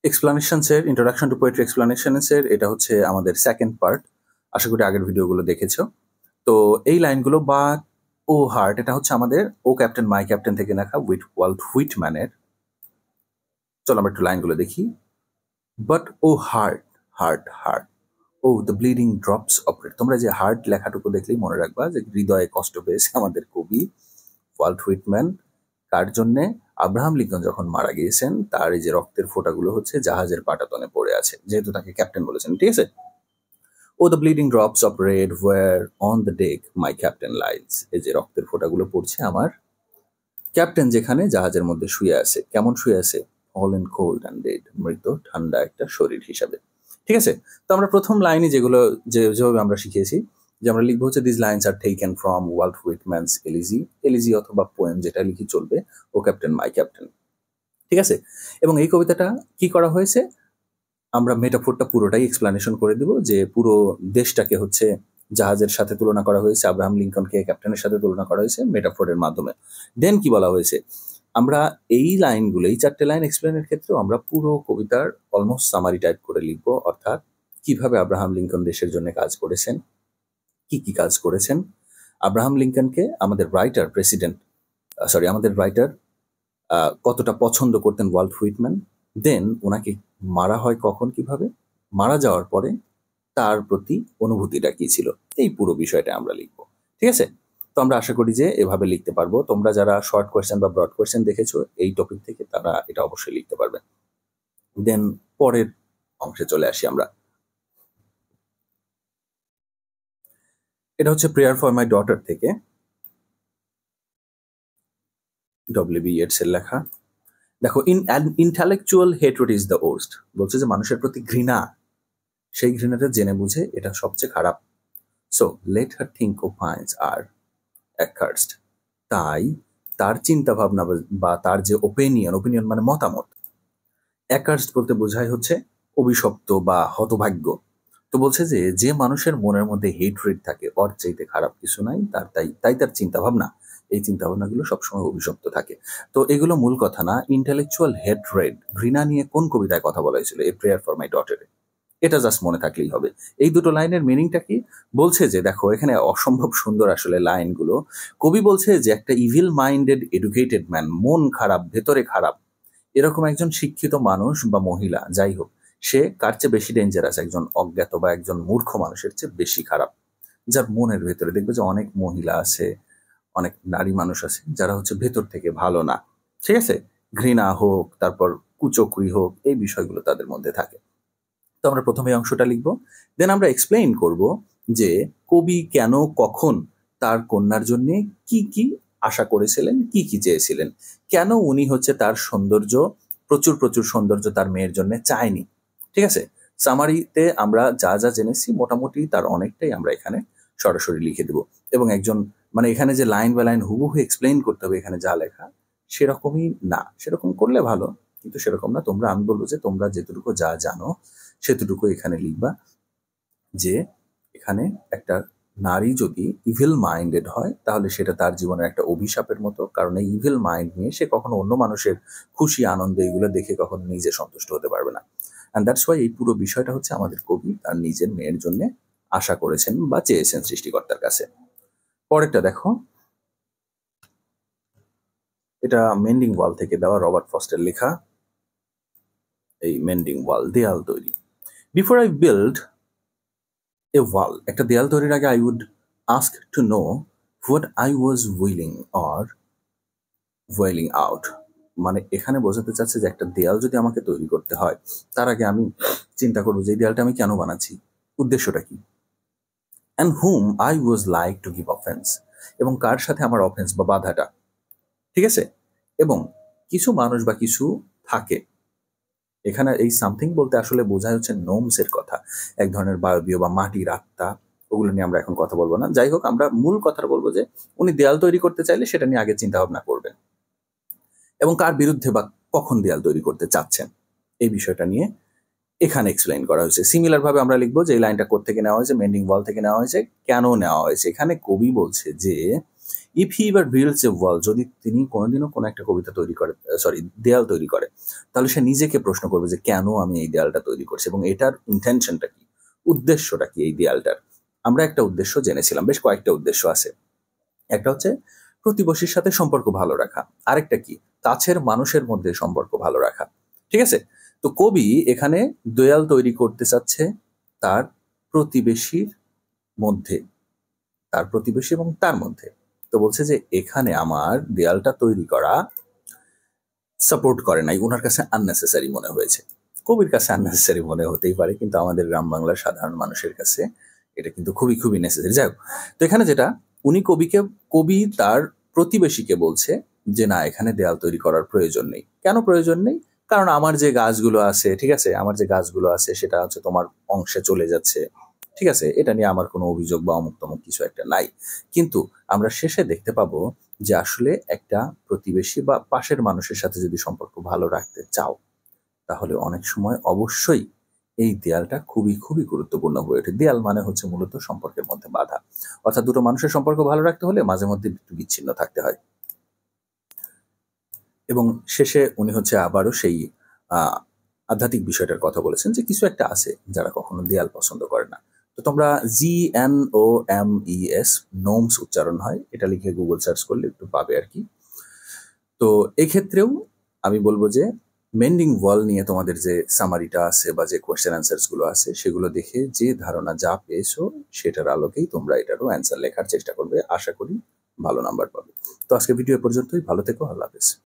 এক্সপ্লানেশনসের introduction to poetry এক্সপ্লানেশনসের এটা হচ্ছে আমাদের সেকেন্ড পার্ট। আশা করি আগের ভিডিওগুলো দেখেছো। তো এই লাইনগুলো বা ও হার্ট, এটা হচ্ছে আমাদের ও ক্যাপ্টেন মাই ক্যাপ্টেন থেকে লেখা ওয়াল্ট হুইটম্যানের। চলো আমরা একটু লাইনগুলো দেখি। But O heart, heart, heart, O the bleeding drops of red. তোমরা যে হার্ট লেখাটুকু দেখলেই মনে রাখবা যে হৃদয়ে কষ্ট পেয়েছে আমাদের কবি ওয়াল্ট হুইটম্যান। কার জন্যে? আব্রাহাম লিঙ্কন যখন মারা গিয়েছেন, তার এই যে রক্তের ফোঁটাগুলো হচ্ছে জাহাজের পাটাতনে পড়ে আছে, যেহেতু তাকে ক্যাপ্টেন বলেছেন। ঠিক আছে। O the bleeding drops of red where on the deck my captain lies. এই যে রক্তের ফোঁটাগুলো পড়ছে, আমার ক্যাপ্টেন যেখানে জাহাজের মধ্যে শুয়ে আছে। কেমন শুয়ে আছে? অল এন্ড কোল্ড অ্যান্ড ডেড, মৃত ঠান্ডা একটা শরীর হিসাবে। ঠিক আছে। তো আমরা প্রথম লাইনে যেভাবে আমরা শিখেছি যে আমরা লিখবো হচ্ছে this lines are taken from Walt Whitman's elegy অথবা পোয়েম, যেটা লিখি চলবে, ও ক্যাপ্টেন মাই ক্যাপ্টেন। ঠিক আছে। এবং এই কবিতাটা কি করা হয়েছে, আমরা মেটাফোরটা পুরোটাই এক্সপ্লানেশন করে দিব, যে পুরো দেশটাকে হচ্ছে জাহাজের সাথে তুলনা করা হয়েছে, আব্রাহাম লিঙ্কনকে ক্যাপ্টেনের সাথে তুলনা করা হয়েছে মেটাফোরের মাধ্যমে। দেন কি বলা হয়েছে, আমরা এই লাইনগুলো, এই 4টে লাইন এক্সপ্লেনের ক্ষেত্রেও আমরা পুরো কবিতার অলমোস্ট সামারি টাইপ করে লিখবো, অর্থাৎ কিভাবে আব্রাহাম লিঙ্কন দেশের জন্য কাজ করেছেন, কি কি কাজ করেছেন। আব্রাহাম লিঙ্কনকে আমাদের রাইটার কতটা পছন্দ করতেন ওয়াল্ট হুইটম্যান। দেন ওনাকে মারা হয় কখন, কিভাবে মারা যাওয়ার পরে তার প্রতি অনুভূতিটা কি ছিল, এই পুরো বিষয়টা আমরা লিখব। ঠিক আছে। তো আমরা আশা করি যে এভাবে লিখতে পারবো। তোমরা যারা শর্ট কোয়েশ্চেন বা ব্রড কোয়েশ্চেন দেখেছো এই টপিক থেকে, তারা এটা অবশ্যই লিখতে পারবে। দেন পরের অংশে চলে আসি আমরা। এটা হচ্ছে প্রেয়ার ফর মাই ডটার থেকে ডব্লিউ বি ইয়েটস এর লেখা। দেখো, intellectual hatred is the worst. বলছে যে মানুষের প্রতি ঘৃণা, সেই ঘৃণাটা জেনে বুঝে এটা সবচেয়ে খারাপ। So let her think opinions are accursed. তাই তার চিন্তা ভাবনা বা তার যে ওপিনিয়ন মানে মতামত, অ্যাকার্সড বলতে বোঝায় হচ্ছে অভিশপ্ত বা হতভাগ্য। তো বলছে যে যে মানুষের মনের মধ্যে হেট্রেড থাকে, ওর চাইতে খারাপ কিছু নাই, তাই তার চিন্তা ভাবনা, এই চিন্তা ভাবনাগুলো সবসময় অভিশপ্ত থাকে। তো এগুলো মূল কথা না। ইন্টেলেকচুয়াল হেট্রেড, ঘৃণা নিয়ে কোন কবিতায় কথা বলা হয়েছিল? এ প্রেয়ার ফর মাই ডটারে। এটা জাস্ট মনে থাকলেই হবে। এই দুটো লাইনের মিনিংটা কি বলছে, যে দেখো এখানে অসম্ভব সুন্দর আসলে লাইনগুলো। কবি বলছে যে একটা ইভিল মাইন্ডেড এডুকেটেড ম্যান, মন খারাপ, ভেতরে খারাপ, এরকম একজন শিক্ষিত মানুষ বা মহিলা যাই হোক, সে কার চেয়ে বেশি ডেঞ্জারাস? একজন অজ্ঞাত বা একজন মূর্খ মানুষের চেয়ে বেশি খারাপ, যার মনের ভেতরে দেখবে যে অনেক মহিলা আছে, অনেক নারী মানুষ আছে যারা হচ্ছে ভেতর থেকে ভালো না। ঠিক আছে। ঘৃণা হোক, তারপর কুচক্রি হোক, এই বিষয়গুলো তাদের মধ্যে থাকে। তো আমরা প্রথমে এই অংশটা লিখবো, দেন আমরা এক্সপ্লেইন করব যে কবি কেন, কখন তার কন্যার জন্য কি কি আশা করেছিলেন, কি কি চেয়েছিলেন, কেন উনি হচ্ছে তার সৌন্দর্য, প্রচুর প্রচুর সৌন্দর্য তার মেয়ের জন্য চায়নি। ঠিক আছে। সামারিতে আমরা যা যা জেনেছি মোটামুটি তার অনেকটাই আমরা এখানে সরাসরি লিখে দেব। এবং একজন মানে এখানে যে লাইন বাই লাইন হুবহু এক্সপ্লেইন করতে হবে এখানে যা লেখা, সেরকমই না। সেরকম করলে ভালো, কিন্তু সেরকম না। তোমরা, আমি বলবো যে তোমরা যেটুকু যা জানো সেতুটুকু এখানে লিখবা। যে এখানে একটা নারী যদি ইভিল মাইন্ডেড হয়, তাহলে সেটা তার জীবনের একটা অভিশাপের মতো, কারণ এই ইভিল মাইন্ড নিয়ে সে কখনো অন্য মানুষের খুশি আনন্দ এগুলো দেখে কখনো নিজে সন্তুষ্ট হতে পারবে না। অ্যান্ড দ্যাটস ওয়াই এই পুরো বিষয়টা হচ্ছে আমাদের কবি তার নিজের মেয়ের জন্য আশা করেছেন বা চেয়েছেন সৃষ্টিকর্তার কাছে। পরেরটা দেখো, এটা মেন্ডিং ওয়াল থেকে দেওয়া, রবার্ট ফস্টের লেখা। এই মেন্ডিং ওয়াল, দেয়াল তৈরি। Before I build a wall, একটা দেয়াল তৈরির আগে I would ask to know what I was willing out. মানে এখানে বোঝাতে চাচ্ছে যে একটা দেয়াল যদি আমাকে তৈরি করতে হয়, তার আগে আমি চিন্তা করবো যে এই দেয়ালটা আমি কেন বানাচ্ছি, উদ্দেশ্যটা কি। And hmm I was like to give offence, এবং কার সাথে আমার অফেন্স বা বাধাটা। ঠিক আছে। এবং কিছু মানুষ বা কিছু থাকে, এখানে এই সামথিং বলতে আসলে বোঝায় হচ্ছে নোমসের কথা, এক ধরনের বায়বীয় বা মাটির আত্মা। ওগুলো নিয়ে আমরা এখন কথা বলবো না। যাই হোক, আমরা মূল কথা বলবো যে উনি দেয়াল তৈরি করতে চাইলে সেটা নিয়ে আগে চিন্তা ভাবনা করবেন, এবং কার বিরুদ্ধে বা কখন দেয়াল তৈরি করতে চাচ্ছেন, এই বিষয়টা নিয়ে এখানে এক্সপ্লেইন করা হয়েছে। সিমিলার ভাবে আমরা লিখবো যে এই লাইনটা কোথা থেকে নেওয়া হয়েছে, মেন্ডিং ওয়াল থেকে নেওয়া হয়েছে। কেন নেওয়া হয়েছে? এখানে কবি বলছে যে if he ever builds a wall, যদি তিনি কোনোদিনও কোনো একটা কবিতা তৈরি করে, দেয়াল তৈরি করে, তাহলে সে নিজেকে প্রশ্ন করবে যে কেন আমি এই দেয়ালটা তৈরি করছি এবং এটার ইন্টেনশনটা কি, উদ্দেশ্যটা কি এই দেয়ালটার। আমরা একটা উদ্দেশ্য জেনেছিলাম, বেশ কয়েকটা উদ্দেশ্য আছে। একটা হচ্ছে প্রতিবেশীর সাথে সম্পর্ক ভালো রাখা, আরেকটা কি কাছের মানুষের মধ্যে সম্পর্ক ভালো রাখা। ঠিক আছে, তো কবি এখানে দেয়াল তৈরি করতে চাচ্ছে তার প্রতিবেশীর মধ্যে, তার প্রতিবেশী এবং তার মধ্যে। তো বলছে যে এখানে আমার দেয়ালটা তৈরি করা সাপোর্ট করে নাই, ওনার কাছে আননেসেসারি মনে হয়েছে। কবির কাছে আননেসেসারি মনে হতেই পারে, কিন্তু আমাদের গ্রাম বাংলার সাধারণ মানুষের কাছে এটা কিন্তু খুবই খুবই নেসেসারি। যাই হোক, তো এখানে যেটা উনি কবি তার প্রতিবেশীকে বলছে যে না, এখানে দেয়াল তৈরি করার প্রয়োজন নেই। কেন প্রয়োজন নেই? কারণ আমার যে গাছগুলো আছে, ঠিক আছে, আমার যে গাছগুলো আছে সেটা হচ্ছে তোমার অংশে চলে যাচ্ছে, ঠিক আছে, এটা নিয়ে আমার কোনো অভিযোগ বা অমুক তমুক কিছু একটা নাই। কিন্তু আমরা শেষে দেখতে পাবো যে আসলে একটা প্রতিবেশী বা পাশের মানুষের সাথে যদি সম্পর্ক ভালো রাখতে চাও, তাহলে অনেক সময় অবশ্যই এই দেয়ালটা খুবই খুবই গুরুত্বপূর্ণ হয়ে ওঠে। দেয়াল মানে হচ্ছে মূলত সম্পর্কের মধ্যে বাধা, অর্থাৎ দুটো মানুষের সম্পর্ক ভালো রাখতে হলে মাঝে মধ্যে একটু বিচ্ছিন্ন থাকতে হয়। এবং শেষে উনি হচ্ছে আবারও সেই আধ্যাত্মিক বিষয়টার কথা বলেছেন যে কিছু একটা আছে যারা কখনো দেয়াল পছন্দ করে না। তো তোমরা GNOMES, নোমস উচ্চারণ হয়, এটা লিখে গুগল সার্চ করলে একটু পাবে আর কি। তো এক্ষেত্রেও আমি বলবো যে মেন্ডিং ওয়াল নিয়ে তোমাদের যে সামারিটা আছে বা যে কোয়েশ্চেন অ্যান্সার্স গুলো আছে সেগুলো দেখে যে ধারণা যা পেয়েছো সেটার আলোকেই তোমরা এটারও অ্যান্সার লেখার চেষ্টা করবে। আশা করি ভালো নাম্বার পাবে। তো আজকে ভিডিও পর্যন্তই, ভালো থেকো, আল্লাহ হাফেজ।